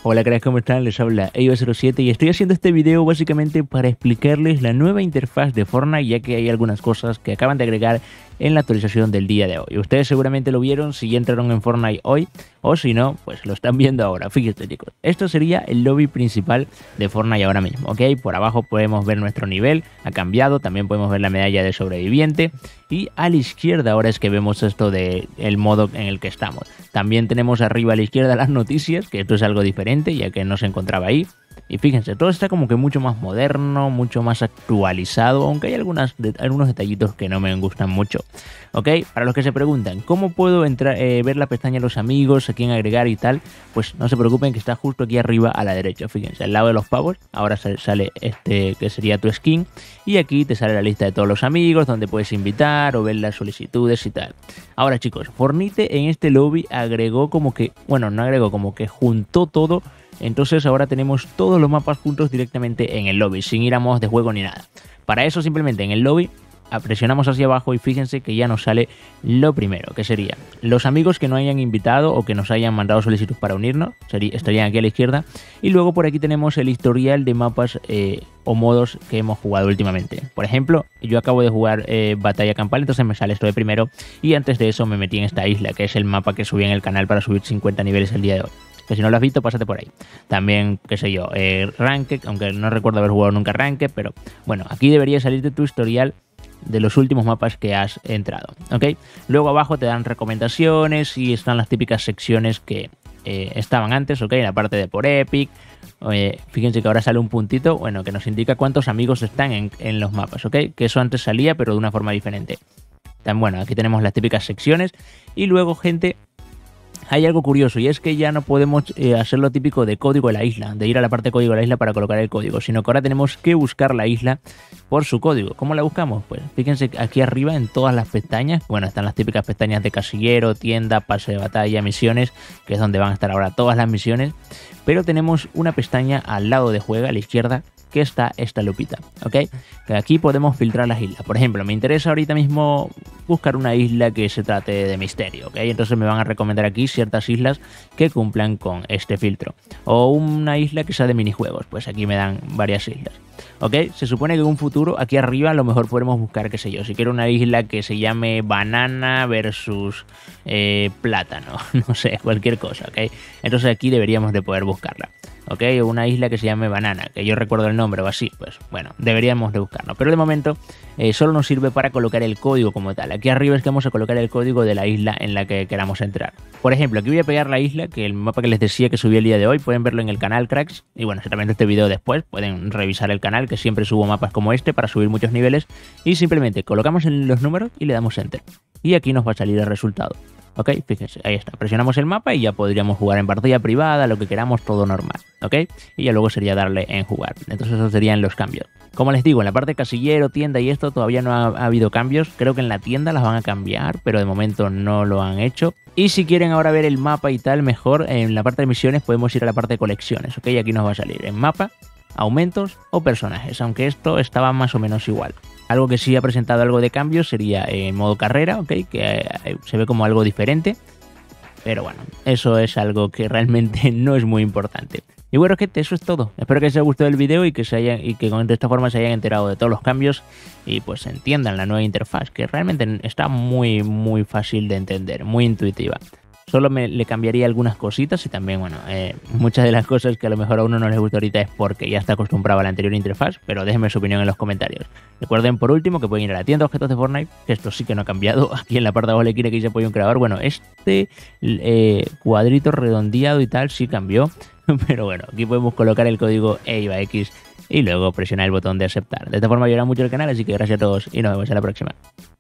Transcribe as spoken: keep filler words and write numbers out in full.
Hola cracks, ¿cómo están? Les habla Eiva cero siete y estoy haciendo este video básicamente para explicarles la nueva interfaz de Fortnite, ya que hay algunas cosas que acaban de agregar en la actualización del día de hoy. Ustedes seguramente lo vieron si ya entraron en Fortnite hoy, o si no, pues lo están viendo ahora. Fíjense chicos, esto sería el lobby principal de Fortnite ahora mismo, ¿ok? Por abajo podemos ver nuestro nivel, ha cambiado, también podemos ver la medalla de sobreviviente y a la izquierda ahora es que vemos esto de el modo en el que estamos. También tenemos arriba a la izquierda las noticias, que esto es algo diferente ya que no se encontraba ahí. Y fíjense, todo está como que mucho más moderno, mucho más actualizado, aunque hay algunas de, algunos detallitos que no me gustan mucho. ¿Ok? Para los que se preguntan, ¿cómo puedo entrar, eh, ver la pestaña de los amigos, a quién agregar y tal? Pues no se preocupen que está justo aquí arriba a la derecha. Fíjense, al lado de los pavos, ahora sale este que sería tu skin. Y aquí te sale la lista de todos los amigos, donde puedes invitar o ver las solicitudes y tal. Ahora chicos, Fortnite en este lobby agregó como que, bueno, no agregó, como que juntó todo. Entonces ahora tenemos todos los mapas juntos directamente en el lobby, sin ir a modos de juego ni nada. Para eso simplemente en el lobby presionamos hacia abajo y fíjense que ya nos sale lo primero, que sería los amigos que no hayan invitado o que nos hayan mandado solicitud para unirnos, sería, estarían aquí a la izquierda. Y luego por aquí tenemos el historial de mapas eh, o modos que hemos jugado últimamente. Por ejemplo, yo acabo de jugar eh, batalla campal, entonces me sale esto de primero. Y antes de eso me metí en esta isla, que es el mapa que subí en el canal para subir cincuenta niveles el día de hoy. Que si no lo has visto, pásate por ahí. También, qué sé yo, eh, Ranked, aunque no recuerdo haber jugado nunca Ranked, pero bueno, aquí debería salirte tu historial de los últimos mapas que has entrado, ¿ok? Luego abajo te dan recomendaciones y están las típicas secciones que eh, estaban antes, ¿ok? En la parte de por Epic. Eh, fíjense que ahora sale un puntito, bueno, que nos indica cuántos amigos están en, en los mapas, ¿ok? Que eso antes salía, pero de una forma diferente. Tan bueno, aquí tenemos las típicas secciones y luego, gente, hay algo curioso y es que ya no podemos eh, hacer lo típico de código de la isla, de ir a la parte de código de la isla para colocar el código, sino que ahora tenemos que buscar la isla por su código. ¿Cómo la buscamos? Pues fíjense aquí arriba en todas las pestañas, bueno, están las típicas pestañas de casillero, tienda, pase de batalla, misiones, que es donde van a estar ahora todas las misiones, pero tenemos una pestaña al lado de juega, a la izquierda, que está esta lupita, ¿ok? Que aquí podemos filtrar las islas. Por ejemplo, me interesa ahorita mismo buscar una isla que se trate de misterio, ¿ok? Entonces me van a recomendar aquí ciertas islas que cumplan con este filtro. O una isla que sea de minijuegos, pues aquí me dan varias islas, ¿ok? Se supone que en un futuro, aquí arriba a lo mejor podremos buscar, qué sé yo, si quiero una isla que se llame banana versus eh, plátano, no sé, cualquier cosa, ¿ok? Entonces aquí deberíamos de poder buscarla. ¿Ok? Una isla que se llame Banana, que yo recuerdo el nombre o así, pues bueno, deberíamos de buscarlo. Pero de momento eh, solo nos sirve para colocar el código como tal. Aquí arriba es que vamos a colocar el código de la isla en la que queramos entrar. Por ejemplo, aquí voy a pegar la isla, que el mapa que les decía que subí el día de hoy, pueden verlo en el canal, cracks. Y bueno, si también este video después, pueden revisar el canal, que siempre subo mapas como este para subir muchos niveles. Y simplemente colocamos en los números y le damos Enter. Y aquí nos va a salir el resultado. Ok, fíjense, ahí está, presionamos el mapa y ya podríamos jugar en partida privada, lo que queramos, todo normal, ok, y ya luego sería darle en jugar. Entonces esos serían los cambios. Como les digo, en la parte de casillero, tienda y esto todavía no ha, ha habido cambios. Creo que en la tienda las van a cambiar, pero de momento no lo han hecho. Y si quieren ahora ver el mapa y tal, mejor en la parte de misiones podemos ir a la parte de colecciones, ok, y aquí nos va a salir en mapa, aumentos o personajes, aunque esto estaba más o menos igual. Algo que sí ha presentado algo de cambio sería en modo carrera, ¿ok? Que eh, se ve como algo diferente. Pero bueno, eso es algo que realmente no es muy importante. Y bueno, gente, eso es todo. Espero que les haya gustado el video y que, se hayan, y que de esta forma se hayan enterado de todos los cambios y pues entiendan la nueva interfaz, que realmente está muy, muy fácil de entender, muy intuitiva. Solo me le cambiaría algunas cositas y también, bueno, eh, muchas de las cosas que a lo mejor a uno no les gusta ahorita es porque ya está acostumbrado a la anterior interfaz, pero déjenme su opinión en los comentarios. Recuerden por último que pueden ir a la tienda de objetos de Fortnite, que esto sí que no ha cambiado. Aquí en la parte de abajo de la esquina que dice apoyo un creador, bueno, este eh, cuadrito redondeado y tal sí cambió, pero bueno, aquí podemos colocar el código EIVAX y luego presionar el botón de aceptar. De esta forma ayudará mucho el canal, así que gracias a todos y nos vemos en la próxima.